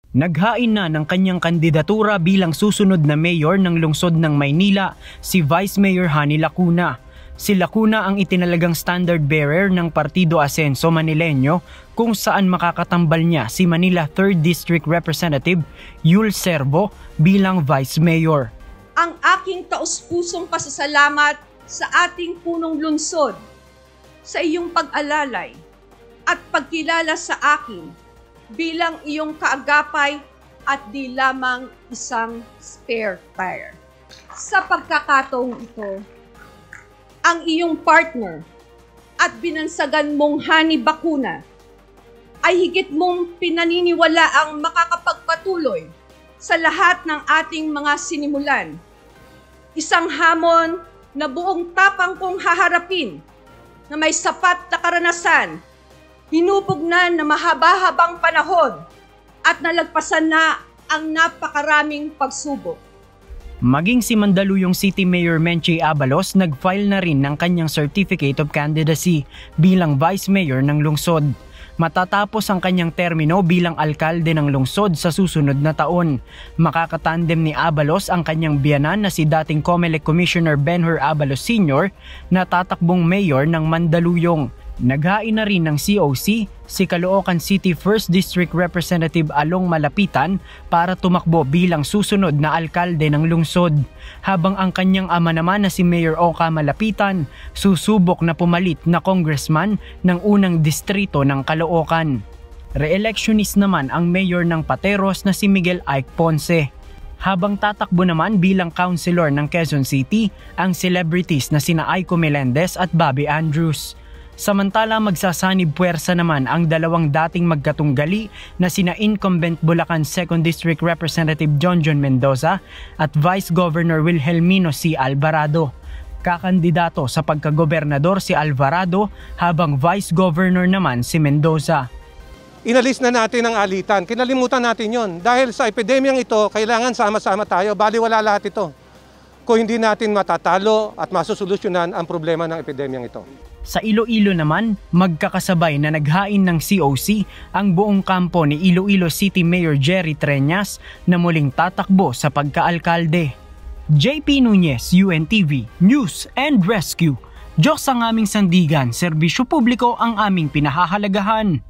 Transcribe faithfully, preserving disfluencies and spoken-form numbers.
Naghain na ng kanyang kandidatura bilang susunod na mayor ng lungsod ng Maynila, si Vice Mayor Honey Lacuna. Si Lacuna ang itinalagang standard bearer ng Partido Asenso Manileño kung saan makakatambal niya si Manila third District Representative Yul Servo bilang Vice Mayor. Ang aking taus-pusong pasasalamat sa ating punong lungsod sa iyong pag-alalay at pagkilala sa akin bilang iyong kaagapay at di lamang isang spare tire. Sa pagkakataong ito, ang iyong partner at binansagan mong Honey Lacuna ay higit mong pinaniniwala ang makakapagpatuloy sa lahat ng ating mga sinimulan. Isang hamon na buong tapang kong haharapin na may sapat na karanasan, hinupugnan na mahaba-habang panahon at nalagpasan na ang napakaraming pagsubok. Maging si Mandaluyong City Mayor Menchie Abalos nag-file na rin ng kanyang Certificate of Candidacy bilang Vice Mayor ng lungsod. Matatapos ang kanyang termino bilang alkalde ng lungsod sa susunod na taon. Makakatandem ni Abalos ang kanyang biyanan na si dating COMELEC Commissioner Benhur Abalos Senior na tatakbong mayor ng Mandaluyong. Naghain na rin ng C O C si Caloocan City first District Representative Along Malapitan para tumakbo bilang susunod na alkalde ng lungsod. Habang ang kanyang ama naman na si Mayor Oka Malapitan susubok na pumalit na congressman ng unang distrito ng Caloocan. Re-electionist naman ang mayor ng Pateros na si Miguel Ike Ponce. Habang tatakbo naman bilang councilor ng Quezon City ang celebrities na sina Aiko Melendez at Bobby Andrews. Samantala magsasanib puwersa naman ang dalawang dating magkatunggali na sina incumbent Bulacan second District Representative John John Mendoza at Vice Governor Wilhelmino C. Alvarado. Kakandidato sa pagkagobernador si Alvarado habang Vice Governor naman si Mendoza. Inalis na natin ang alitan. Kinalimutan natin yon. Dahil sa epidemyang ito, kailangan sama-sama tayo. Baliwala lahat ito kung hindi natin matatalo at masusolusyonan ang problema ng epidemyang ito. Sa Iloilo naman, magkakasabay na naghain ng C O C ang buong kampo ni Iloilo City Mayor Jerry Treñas na muling tatakbo sa pagkaalkalde. J P Nunez, U N T V, News and Rescue. Diyos ang aming sandigan, serbisyo publiko ang aming pinahahalagahan.